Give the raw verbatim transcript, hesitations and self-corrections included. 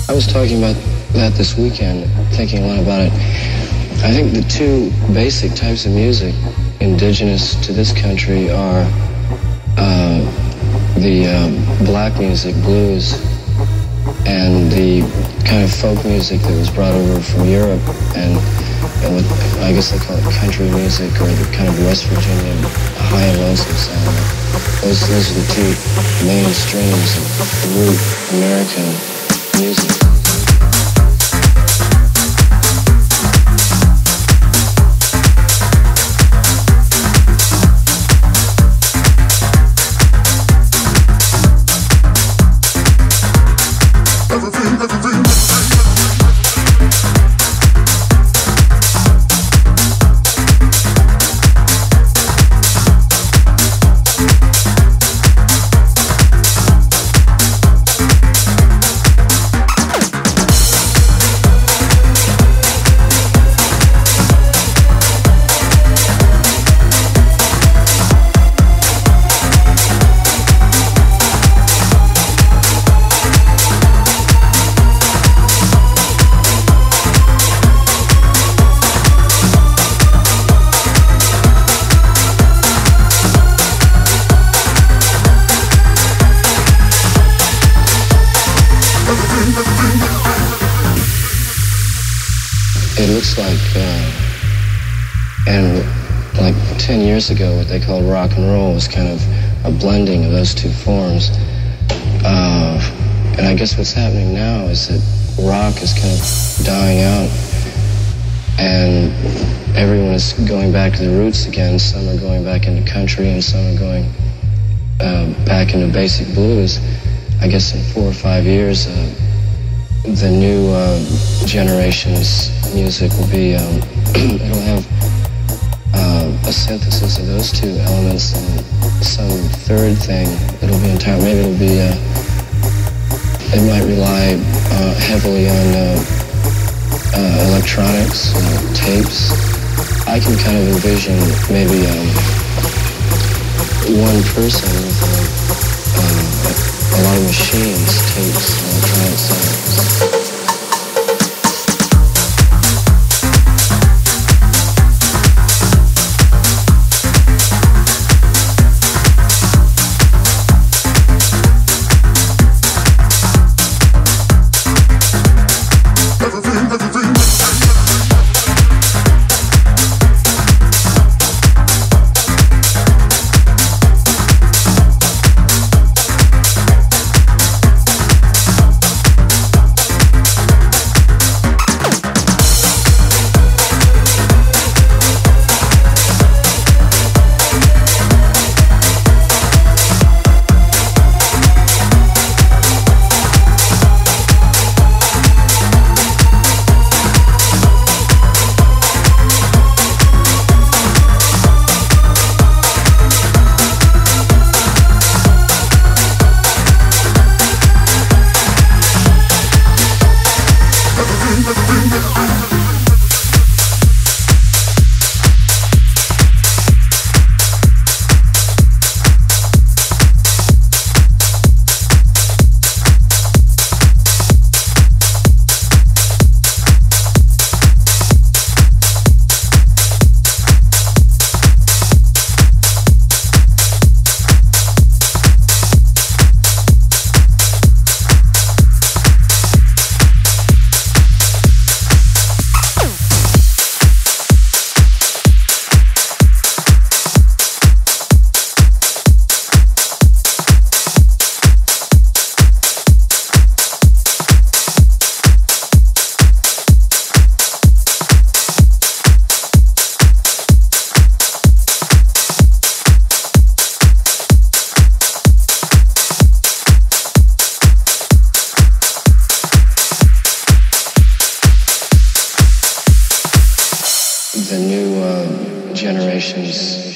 I was talking about that this weekend, thinking a lot about it. I think the two basic types of music indigenous to this country are uh, the uh, black music, blues, and the kind of folk music that was brought over from Europe, and, and what, I guess they call it country music, or the kind of West Virginia high and lonesome sound. Those, those are the two main streams of root American music. It looks like, uh, and like ten years ago, what they called rock and roll was kind of a blending of those two forms. Uh, and I guess what's happening now is that rock is kind of dying out, and everyone is going back to the roots again. Some are going back into country, and some are going uh, back into basic blues. I guess in four or five years, uh, the new uh, generation's music will be, um, it'll have uh, a synthesis of those two elements and some third thing. It'll be entire, maybe it'll be, uh, it might rely uh, heavily on uh, uh, electronics, uh, tapes. I can kind of envision maybe um, one person with a, uh, a lot of machines, tapes, electronic sounds. The new uh, generation's